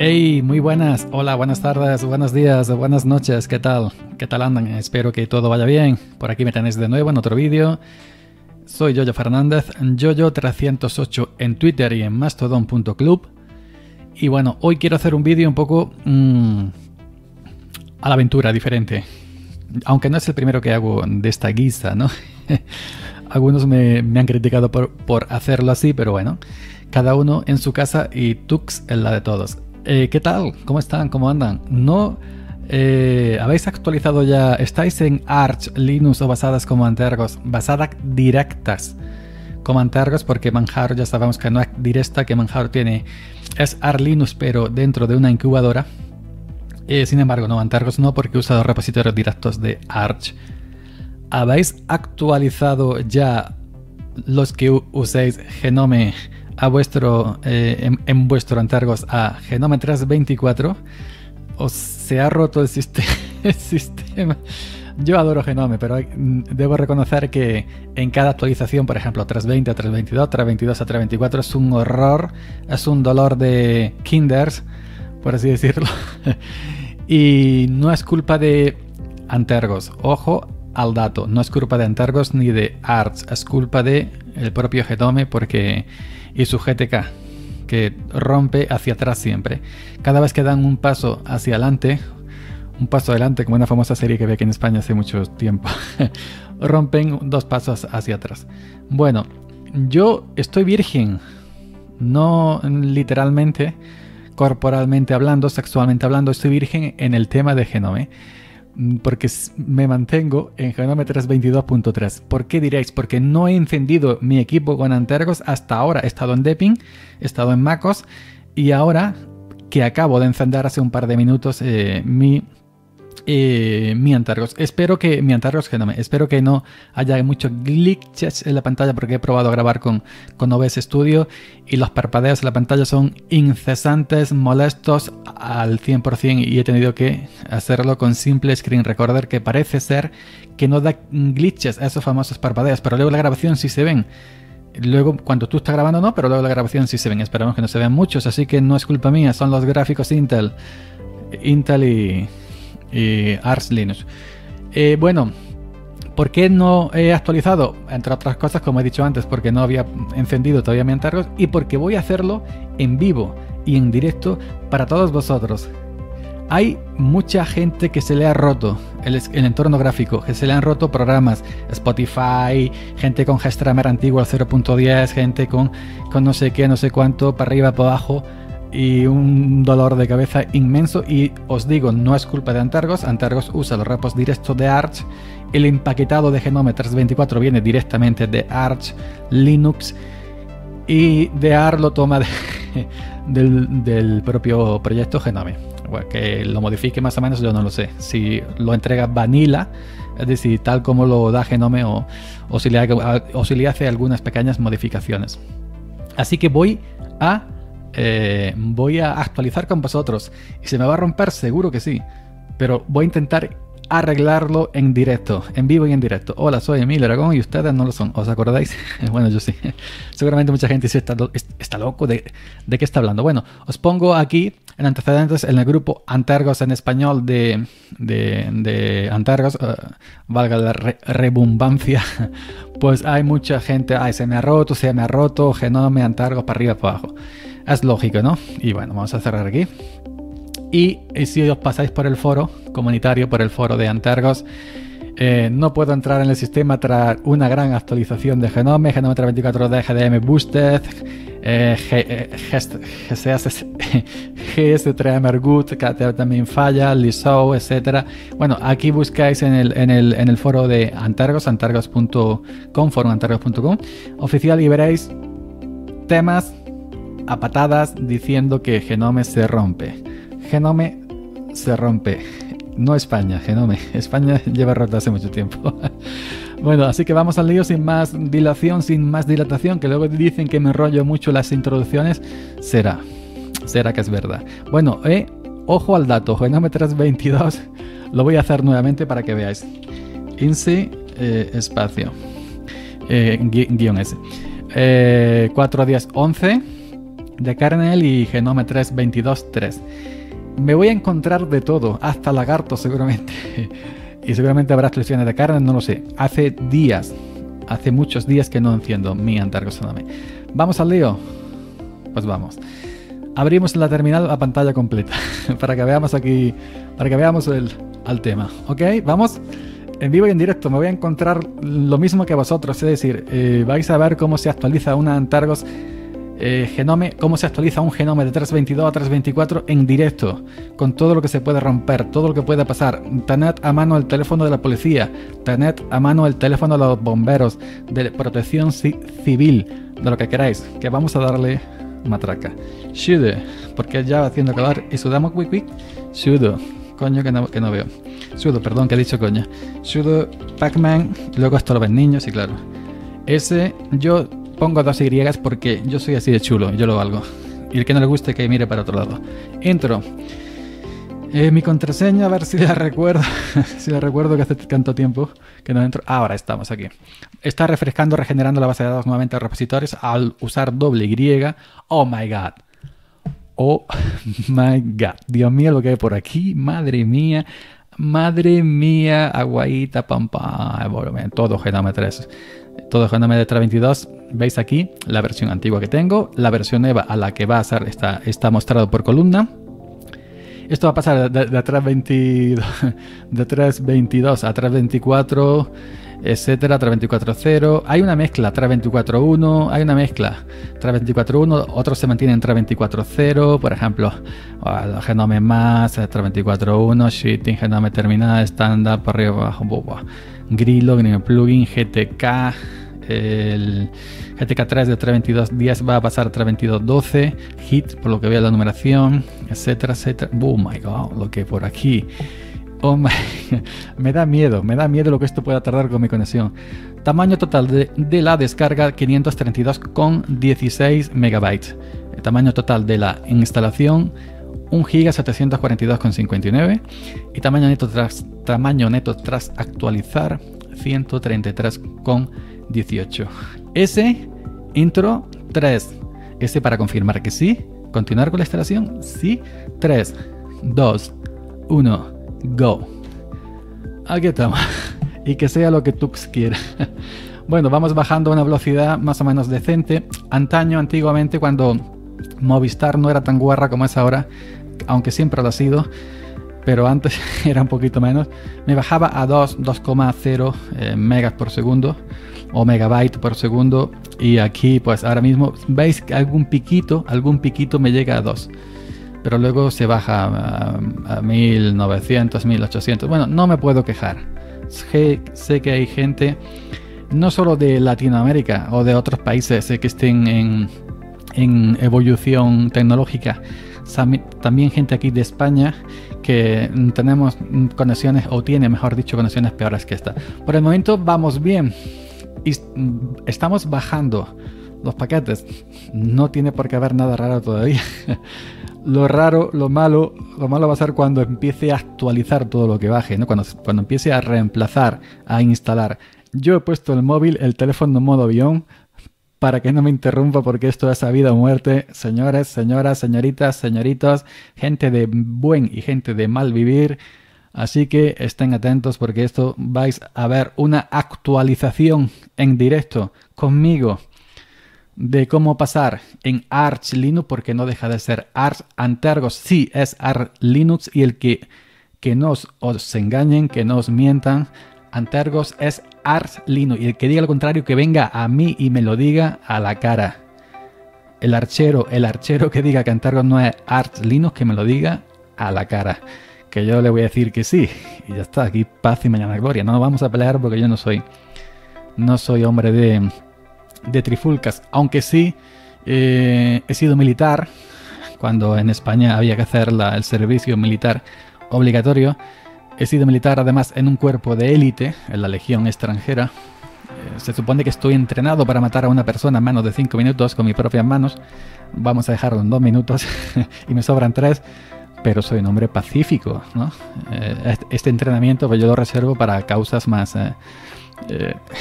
Hey, muy buenas. Hola, buenas tardes, buenos días, buenas noches. ¿Qué tal? ¿Qué tal andan? Espero que todo vaya bien. Por aquí me tenéis de nuevo en otro vídeo. Soy Yoyo Fernández, Yoyo308 en Twitter y en mastodon.club. Y bueno, hoy quiero hacer un vídeo un poco a la aventura, diferente. Aunque no es el primero que hago de esta guisa, ¿no? Algunos me han criticado por hacerlo así, pero bueno, cada uno en su casa y Tux en la de todos. ¿Qué tal? ¿Cómo están? ¿Cómo andan? ¿No habéis actualizado ya? ¿Estáis en Arch, Linux o basadas como Antergos? Basadas directas como Antergos, porque Manjaro ya sabemos que no es directa, que Manjaro es Arch Linux pero dentro de una incubadora. Sin embargo, no, Antergos no, porque usa los repositorios directos de Arch. ¿Habéis actualizado ya los que uséis Genome a vuestro en vuestro Antergos a Genome 3.24? ¿Os se ha roto el sistema? Yo adoro Genome, pero debo reconocer que en cada actualización, por ejemplo, 3.20 a 3.22, 3.22 a 3.24, es un horror, es un dolor de kinders, por así decirlo. Y no es culpa de Antergos, ojo al dato, no es culpa de Antergos ni de Arch, es culpa de el propio Genome y su GTK, que rompe hacia atrás siempre. Cada vez que dan un paso hacia adelante, como una famosa serie que vi aquí en España hace mucho tiempo, rompen dos pasos hacia atrás. Bueno, yo estoy virgen, no literalmente, corporalmente hablando, sexualmente hablando, estoy virgen en el tema de Genome, porque me mantengo en Genome 3.22.3. ¿Por qué diréis? Porque no he encendido mi equipo con Antergos hasta ahora. He estado en Deepin, he estado en MacOS y ahora que acabo de encender hace un par de minutos mi Antergos. Espero que mi Antergos Genome, espero que no haya muchos glitches en la pantalla, porque he probado a grabar con OBS Studio y los parpadeos en la pantalla son incesantes, molestos al 100%, y he tenido que hacerlo con simple screen recorder, que parece ser que no da glitches a esos famosos parpadeos, pero luego la grabación sí se ven. Luego, cuando tú estás grabando no, pero luego la grabación sí se ven. Esperamos que no se vean muchos, así que no es culpa mía, son los gráficos Intel y Arch Linux. Bueno, ¿por qué no he actualizado? Entre otras cosas, como he dicho antes, porque no había encendido todavía mi Antergos y porque voy a hacerlo en vivo y en directo para todos vosotros. Hay mucha gente que se le ha roto el entorno gráfico, que se le han roto programas, Spotify, gente con GStreamer antiguo al 0.10, gente con no sé qué, no sé cuánto, para arriba, para abajo, y un dolor de cabeza inmenso. Y os digo, no es culpa de Antergos. Antergos usa los repos directos de Arch. El empaquetado de Genome 3.24 viene directamente de Arch Linux, y de Arch lo toma del propio proyecto Genome. Bueno, que lo modifique más o menos yo no lo sé, si lo entrega vanilla, es decir, tal como lo da Genome, o si le hace algunas pequeñas modificaciones. Así que voy a actualizar con vosotros, y se me va a romper, seguro que sí, pero voy a intentar arreglarlo en directo, en vivo y en directo. Hola, soy Emilio Aragón y ustedes no lo son, ¿os acordáis? Bueno, yo sí. Seguramente mucha gente dice, está loco, ¿de qué está hablando? Bueno, os pongo aquí en antecedentes, en el grupo Antergos en español de Antergos, valga la redundancia, pues hay mucha gente, se me ha roto, Genome, Antergos, para arriba, para abajo. Es lógico, ¿no? Y bueno, vamos a cerrar aquí. Y si os pasáis por el foro comunitario, por el foro de Antergos, no puedo entrar en el sistema tras una gran actualización de Genome 3.24 GDM Boosted, GStreamer Good, que también falla, Lizou, etcétera. Bueno, aquí buscáis en el foro de Antergos, antergos.com, foro antergos.com oficial, y veréis temas a patadas diciendo que Genome se rompe. Genome se rompe, no España, Genome. España lleva roto hace mucho tiempo. Bueno, así que vamos al lío, sin más dilación, sin más dilatación, que luego dicen que me enrollo mucho las introducciones. Será que es verdad. Bueno, ojo al dato, Genome 3.22, lo voy a hacer nuevamente para que veáis. INSI, espacio, guión S. 4.10.11. de kernel y Genome 3.22.3. Me voy a encontrar de todo, hasta lagartos seguramente. Y seguramente habrá actualizaciones de kernel, no lo sé. Hace muchos días que no enciendo mi Antergos Genome. ¿Vamos al lío? Pues vamos. Abrimos en la terminal la pantalla completa para que veamos aquí, para que veamos el tema. ¿Ok? ¿Vamos? En vivo y en directo me voy a encontrar lo mismo que vosotros, es decir, vais a ver cómo se actualiza una Antergos Genome, cómo se actualiza un Genome de 3.22 a 3.24 en directo, con todo lo que se puede romper, todo lo que puede pasar. Tened a mano el teléfono de la policía, tened a mano el teléfono de los bomberos, de protección civil, de lo que queráis, que vamos a darle matraca. Sudo, porque ya va haciendo calor y sudamos quick. Sudo, coño que no veo. Sudo, perdón que he dicho coño. Sudo pacman, luego esto lo ven niños y claro. Ese yo pongo 2 Y porque yo soy así de chulo, yo lo valgo. Y el que no le guste que mire para otro lado. Intro. Mi contraseña, a ver si la recuerdo. Si la recuerdo, que hace tanto tiempo que no entro. Ahora estamos aquí. Está refrescando, regenerando la base de datos nuevamente a repositorios al usar doble Y. Oh my god. Oh my god. Dios mío, lo que hay por aquí. Madre mía. Madre mía. Aguaita, pampa. Todo Genome 3. Todo Genome de 3.22. Veis aquí la versión antigua que tengo. La versión EVA a la que va a ser está mostrado por columna. Esto va a pasar de 3.22 a 3.24, etcétera, 3.24.0. Hay una mezcla 3.24.1, hay una mezcla 3.24.1, otros se mantienen en 3.24.0, por ejemplo, Genome más, 3.24.1, Shitting, Genome terminal, estándar, para arriba, abajo, Grillo, plugin, GTK. El GTK 3 de 3.22.10 va a pasar a 3.22.12, hit por lo que veo la numeración, etcétera, etcétera. Oh my god, lo que por aquí. Oh my, me da miedo lo que esto pueda tardar con mi conexión. Tamaño total de la descarga 532,16 megabytes. El tamaño total de la instalación 1 GB 742,59 y tamaño neto tras actualizar 133,18. S, intro 3. S para confirmar que sí. Continuar con la instalación. Sí. 3, 2, 1, go. Aquí estamos. Y que sea lo que Tux quiera. Bueno, vamos bajando a una velocidad más o menos decente. Antiguamente, cuando Movistar no era tan guarra como es ahora, aunque siempre lo ha sido, pero antes era un poquito menos, me bajaba a 2,0 megas por segundo o megabyte por segundo, y aquí pues ahora mismo veis que algún piquito me llega a 2, pero luego se baja a 1900, 1800. Bueno, no me puedo quejar. Sé que hay gente no solo de Latinoamérica o de otros países que estén en evolución tecnológica, también gente aquí de España que tenemos conexiones, o tiene, mejor dicho, conexiones peores que esta. Por el momento vamos bien y estamos bajando los paquetes. No tiene por qué haber nada raro todavía. Lo malo va a ser cuando empiece a actualizar todo lo que baje, ¿no? Cuando empiece a reemplazar, a instalar. Yo he puesto el móvil, el teléfono en modo avión, para que no me interrumpa, porque esto es a vida o muerte. Señores, señoras, señoritas, señoritos, gente de buen y gente de mal vivir. Así que estén atentos, porque esto vais a ver una actualización en directo conmigo de cómo pasar en Arch Linux, porque no deja de ser Arch. Antergos sí es Arch Linux, y el que no os engañen, que no os mientan, Antergos es Arch Linux, y el que diga lo contrario, que venga a mí y me lo diga a la cara. El archero que diga que Antergos no es Arch Linux, que me lo diga a la cara, que yo le voy a decir que sí, y ya está. Aquí paz y mañana gloria. No vamos a pelear, porque yo no soy hombre de trifulcas, aunque sí he sido militar cuando en España había que hacer el servicio militar obligatorio. He sido militar además en un cuerpo de élite, en la Legión extranjera. Se supone que estoy entrenado para matar a una persona en menos de 5 minutos con mis propias manos. Vamos a dejarlo en 2 minutos y me sobran 3, pero soy un hombre pacífico, ¿no? Este entrenamiento pues yo lo reservo para causas más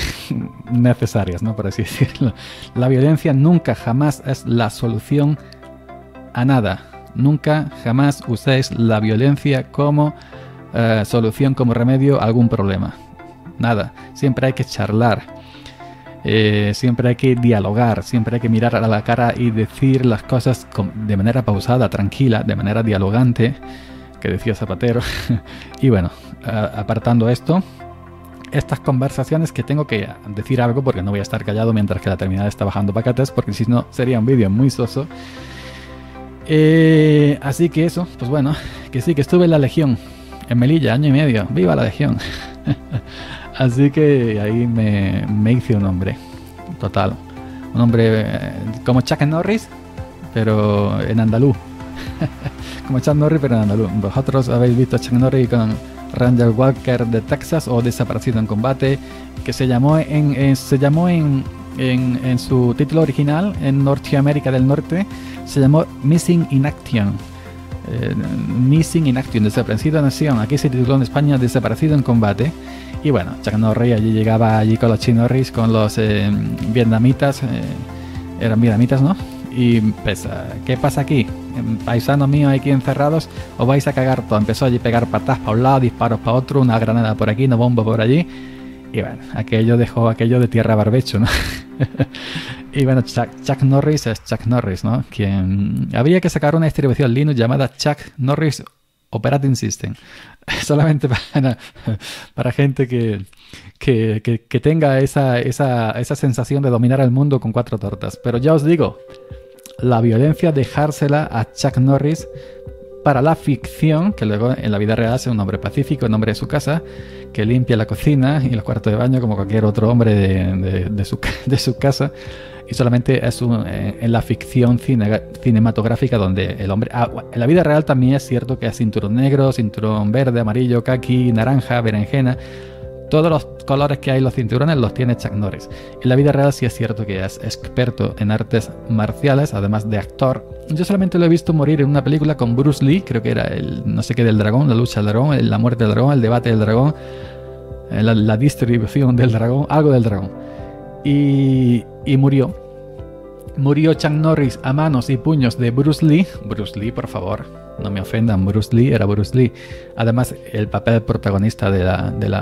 necesarias, ¿no? Por así decirlo. La violencia nunca jamás es la solución a nada. Nunca, jamás uséis la violencia como solución, como remedio a algún problema. Nada. Siempre hay que charlar. Siempre hay que dialogar. Siempre hay que mirar a la cara y decir las cosas de manera pausada, tranquila, de manera dialogante, que decía Zapatero. Y bueno, apartando esto, estas conversaciones que tengo que decir algo, porque no voy a estar callado mientras que la terminal está bajando paquetes, porque si no sería un vídeo muy soso. Así que eso, pues bueno, que sí, que estuve en la Legión, en Melilla, 1 año y medio. ¡Viva la Legión! Así que ahí me hice un hombre, total. Un hombre como Chuck Norris, pero en andaluz. Como Chuck Norris, pero en andaluz. Vosotros habéis visto a Chuck Norris con Ranger Walker de Texas o Desaparecido en Combate, que se llamó en su título original en Norteamérica del Norte, se llamó Missing in Action. Missing in Action, Desaparecido en Acción. Aquí se tituló en España Desaparecido en Combate. Y bueno, Chuck Norris allí llegaba allí con los chinorris, con los vietnamitas, eran vietnamitas, ¿no? Y pues, ¿qué pasa aquí? Paisanos míos aquí encerrados, os vais a cagar todo. Empezó allí a pegar patadas para un lado, disparos para otro, una granada por aquí, una bomba por allí. Y bueno, aquello dejó aquello de tierra barbecho, ¿no? Y bueno, Chuck Norris es Chuck Norris, ¿no? Quien habría que sacar una distribución Linux llamada Chuck Norris Operating System. Solamente para gente que tenga esa sensación de dominar el mundo con 4 tortas. Pero ya os digo, la violencia, dejársela a Chuck Norris para la ficción, que luego en la vida real es un hombre pacífico, un hombre de su casa, que limpia la cocina y los cuartos de baño como cualquier otro hombre de su casa. Y solamente es en la ficción cinematográfica donde el hombre... en la vida real también es cierto que es cinturón negro, cinturón verde, amarillo, caqui, naranja, berenjena. Todos los colores que hay en los cinturones los tiene Chuck Norris. En la vida real sí es cierto que es experto en artes marciales, además de actor. Yo solamente lo he visto morir en una película con Bruce Lee, creo que era el no sé qué del dragón, la lucha del dragón, la muerte del dragón, el debate del dragón, la distribución del dragón, algo del dragón. Y murió. Murió Chuck Norris a manos y puños de Bruce Lee. Bruce Lee, por favor, no me ofendan, Bruce Lee era Bruce Lee. Además, el papel protagonista de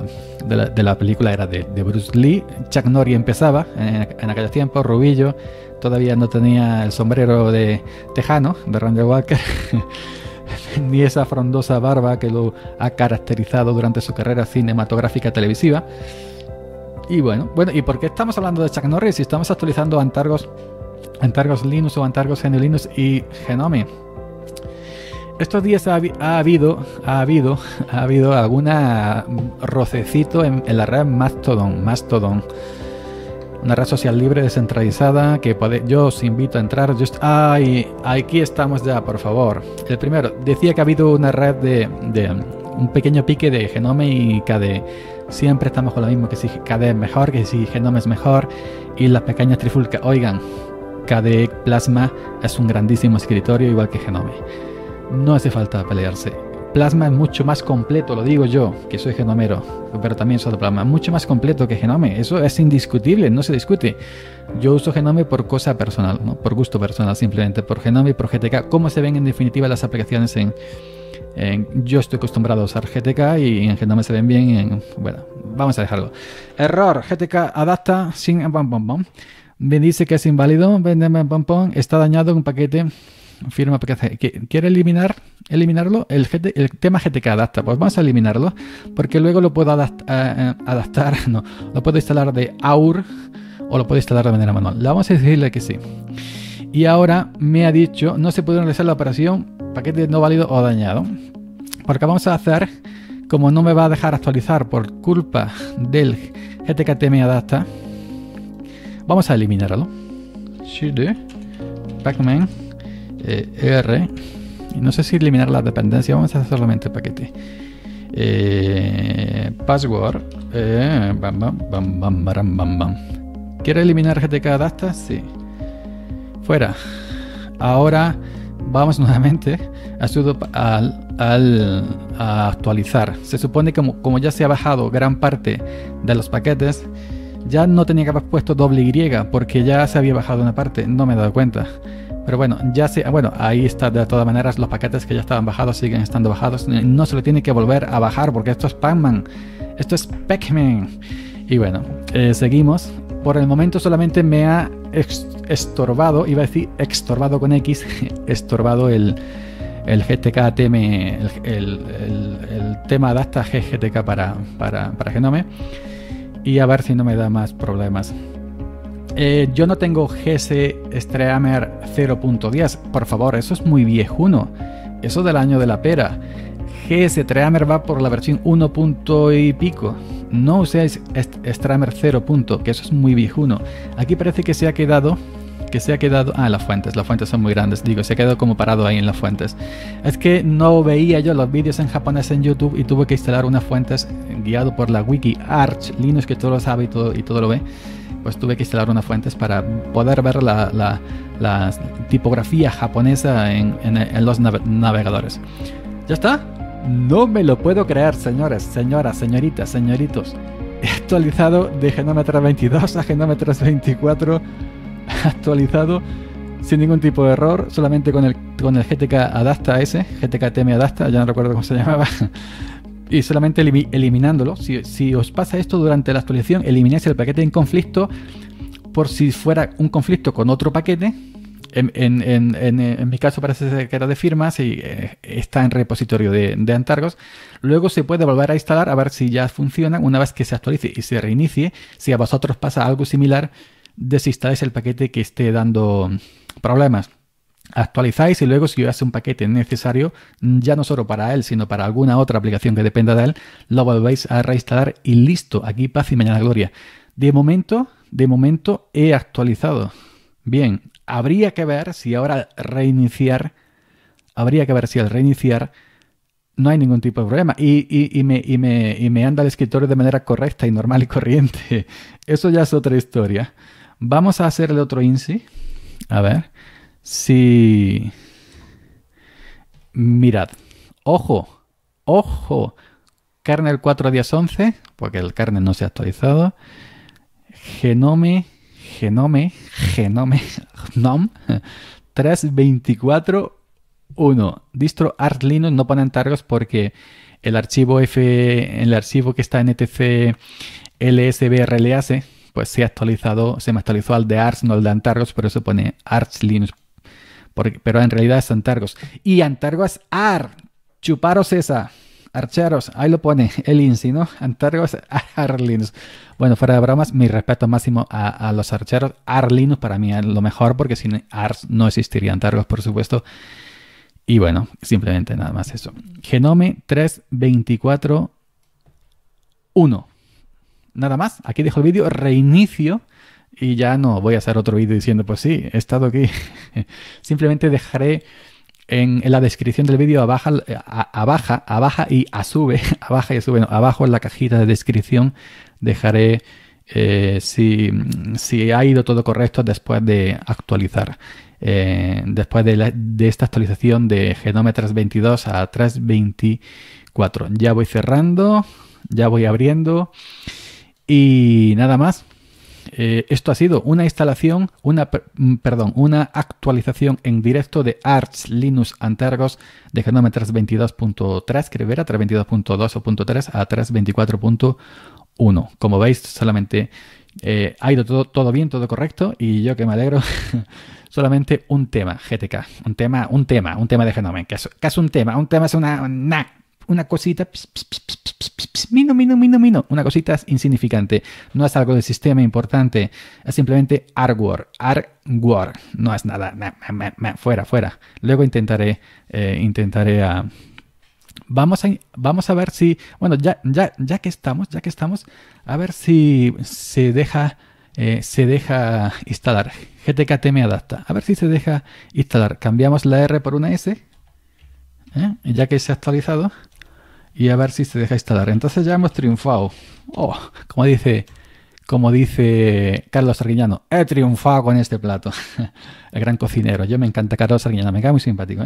la película era de Bruce Lee. Chuck Norris empezaba en aquellos tiempos, rubillo, todavía no tenía el sombrero de tejano de Ranger Walker, ni esa frondosa barba que lo ha caracterizado durante su carrera cinematográfica televisiva. Y bueno, ¿y por qué estamos hablando de Chuck Norris si estamos actualizando Antargos Linux o Antargos GNU Linux y Genome? Estos días ha habido alguna rocecito en la red Mastodon, una red social libre descentralizada que yo os invito a entrar. Aquí estamos ya, por favor. El primero decía que ha habido una red de un pequeño pique de Genome y KDE. Siempre estamos con lo mismo, que si KDE es mejor, que si Genome es mejor, y las pequeñas trifulcas. Oigan, KDE Plasma es un grandísimo escritorio igual que Genome. No hace falta pelearse. Plasma es mucho más completo, lo digo yo, que soy genomero, pero también soy de Plasma. Mucho más completo que Genome. Eso es indiscutible, no se discute. Yo uso Genome por cosa personal, ¿no? Por gusto personal, simplemente. Por Genome y por GTK. ¿Cómo se ven en definitiva las aplicaciones yo estoy acostumbrado a usar GTK y en Genome se ven bien. Bueno, vamos a dejarlo. Error. GTK adapta sin... Me dice que es inválido. Está dañado un paquete. Firma paquete. ¿Quiere eliminarlo? El tema GTK adapta. Pues vamos a eliminarlo porque luego lo puedo adaptar. No, lo puedo instalar de AUR o lo puedo instalar de manera manual. Le vamos a decirle que sí. Y ahora me ha dicho no se puede realizar la operación paquete no válido o dañado. Porque vamos a hacer, como no me va a dejar actualizar por culpa del GTK-TM adapta, vamos a eliminarlo. cd pacman R, y no sé si eliminar la dependencia, vamos a hacer solamente el paquete. Password ¿Quiere eliminar GTK adapta? Sí. Fuera. Ahora vamos nuevamente a actualizar. Se supone que como ya se ha bajado gran parte de los paquetes, ya no tenía que haber puesto doble Y porque ya se había bajado una parte. No me he dado cuenta. Pero bueno, ya sé, bueno, ahí está. De todas maneras, los paquetes que ya estaban bajados siguen estando bajados. No se lo tiene que volver a bajar porque esto es Pac-Man. Esto es Pac-Man. Y bueno, seguimos. Por el momento solamente me ha estorbado, iba a decir estorbado con X, estorbado el GTK TM, el tema adapta GTK para Genome. Y a ver si no me da más problemas. Yo no tengo GS Streamer 0.10. Por favor, eso es muy viejuno. Eso del año de la pera. GS Streamer va por la versión 1. Y pico. No uséis Streamer 0. Que eso es muy viejuno. Aquí parece que se ha quedado... las fuentes son muy grandes, digo, se ha quedado como parado ahí en las fuentes. Es que no veía yo los vídeos en japonés en YouTube y tuve que instalar unas fuentes guiado por la wiki Arch Linux, que todo lo sabe y todo lo ve. Pues tuve que instalar unas fuentes para poder ver la tipografía japonesa en los navegadores. ¿Ya está? No me lo puedo creer, señores, señoras, señoritas, señoritos. He actualizado de Genome 3.22 a Genome 3.24, actualizado sin ningún tipo de error, solamente con el GTK Adapta ese, GTK TM Adapta, ya no recuerdo cómo se llamaba. Y solamente eliminándolo. Si os pasa esto durante la actualización, elimináis el paquete en conflicto por si fuera un conflicto con otro paquete. En mi caso parece que era de firmas y está en repositorio de Antargos. Luego se puede volver a instalar a ver si ya funciona. Una vez que se actualice y se reinicie, si a vosotros pasa algo similar, desinstaláis el paquete que esté dando problemas. Actualizáis y luego si hace un paquete necesario, ya no solo para él, sino para alguna otra aplicación que dependa de él, lo volvéis a reinstalar y listo. Aquí paz y mañana gloria. De momento he actualizado. Bien, habría que ver si ahora reiniciar, al reiniciar no hay ningún tipo de problema y me anda el escritorio de manera correcta y normal y corriente. Eso ya es otra historia. Vamos a hacer el otro INSI. A ver. Si... Mirad. Ojo. Kernel 4.10.11, porque el kernel no se ha actualizado. Genome 3.24.1. Distro Arch Linux no pone Antargos porque el archivo el archivo que está en etc lsbrlas, pues se me actualizó al de Arch, no al de Antargos, por eso pone Arch Linux. Pero en realidad es Antargos. Y Antargos AR. Chuparos esa. Archeros. Ahí lo pone el INSI, ¿no? Antargos AR Linux. Bueno, fuera de bromas, mi respeto máximo a los archeros. AR Linux para mí es lo mejor porque sin Arch no existiría Antargos, por supuesto. Y bueno, simplemente nada más eso. Genome 3.24.1. Nada más. Aquí dejo el vídeo. Reinicio. Y ya no voy a hacer otro vídeo diciendo, pues sí, he estado aquí. Simplemente dejaré en la descripción del vídeo abajo y sube. Abajo en la cajita de descripción dejaré si ha ido todo correcto después de actualizar. Después de esta actualización de Genome 3.22 a 3.24. Ya voy cerrando, ya voy abriendo. Y nada más. Esto ha sido una instalación, una actualización en directo de Arch Linux Antargos de Genome 3.22.3, creo que era 3.22.2 o .3 a 3.24.1. Como veis, solamente ha ido todo bien, todo correcto, y yo que me alegro, solamente un tema, GTK, un tema de Genome. ¿Qué es un tema? Un tema es una cosita, mino, una cosita insignificante. No es algo de sistema importante, es simplemente hardware, no es nada, fuera. Luego intentaré vamos a ver si, bueno, ya que estamos, a ver si se deja instalar GTK TM Adapta, a ver si se deja instalar. Cambiamos la R por una S, ya que se ha actualizado. Y a ver si se deja instalar. Entonces ya hemos triunfado. Oh, como dice Carlos Arguiñano, he triunfado con este plato. El gran cocinero. Yo me encanta Carlos Arguiñano, me cae muy simpático.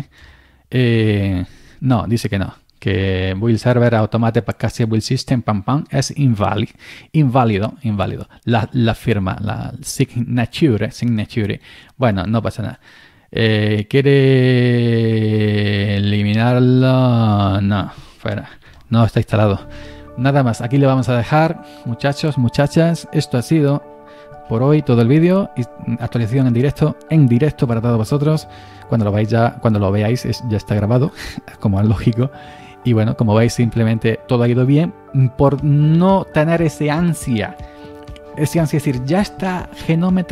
No, dice que no. Que Build Server Automate Package Build System es inválido. La firma, la signature. Bueno, no pasa nada. ¿Quiere eliminarlo? No, fuera. No está instalado. Nada más, aquí le vamos a dejar, muchachos, muchachas. Esto ha sido por hoy todo el vídeo. Actualización en directo para todos vosotros. Cuando lo veáis ya está grabado, como es lógico. Y bueno, como veis, simplemente todo ha ido bien por no tener ese ansia. Ese ansia es decir, ya está Genome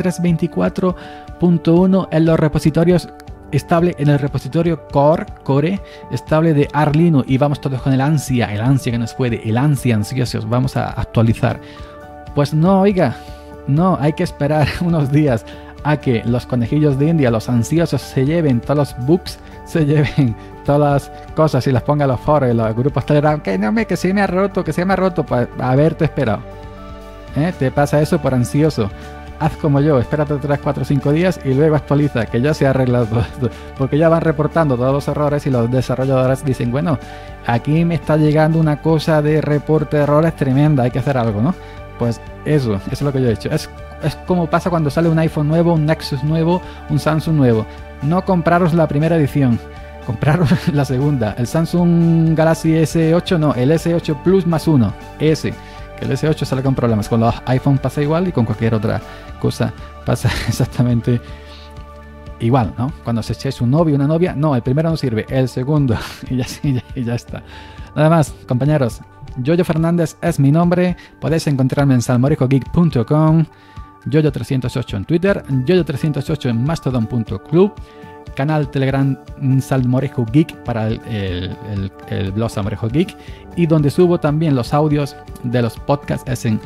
324.1 en los repositorios estable, en el repositorio core estable de Arlino, y vamos todos con el ansia que nos puede, el ansia ansiosos, vamos a actualizar. Pues no, oiga, no, hay que esperar unos días a que los conejillos de India, los ansiosos, se lleven todos los bugs, se lleven todas las cosas y las pongan a los foros y los grupos Telegram, que se me ha roto, pues haberte esperado. Te pasa eso por ansioso. Haz como yo, espérate 3, 4, 5 días y luego actualiza, que ya se ha arreglado todo esto. Porque ya van reportando todos los errores y los desarrolladores dicen, bueno, aquí me está llegando una cosa de reporte de errores tremenda, hay que hacer algo, ¿no? Pues eso es lo que yo he hecho. Es como pasa cuando sale un iPhone nuevo, un Nexus nuevo, un Samsung nuevo. No compraros la primera edición, compraros la segunda. El Samsung Galaxy S8 no, el S8 Plus más uno, ese. El S8 sale con problemas, con los iPhone pasa igual y con cualquier otra cosa pasa exactamente igual, ¿no? Cuando se echáis un novio, una novia, no, el primero no sirve, el segundo y ya está. Nada más, compañeros, Yoyo Fernández es mi nombre, podéis encontrarme en salmorejogeek.com, Yoyo308 en Twitter, Yoyo308 en mastodon.club, canal Telegram Salmorejo Geek para el blog Salmorejo Geek, y donde subo también los audios de los podcasts es en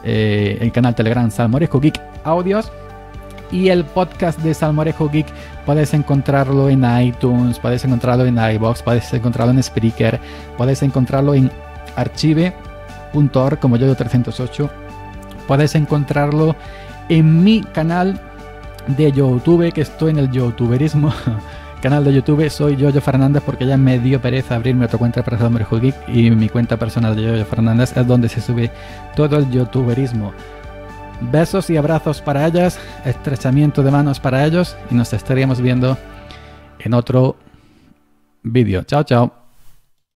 el canal Telegram Salmorejo Geek Audios, y el podcast de Salmorejo Geek podéis encontrarlo en iTunes, podéis encontrarlo en iVoox, podéis encontrarlo en Spreaker, podéis encontrarlo en archive.org como Yoyo308, podéis encontrarlo en mi canal de YouTube, que estoy en el youtuberismo canal de YouTube, soy Yoyo Fernández, porque ya me dio pereza abrirme otra cuenta para Salmorejo Geek, y mi cuenta personal de Yoyo Fernández es donde se sube todo el youtuberismo. Besos y abrazos para ellas, estrechamiento de manos para ellos, y nos estaríamos viendo en otro vídeo. Chao, chao.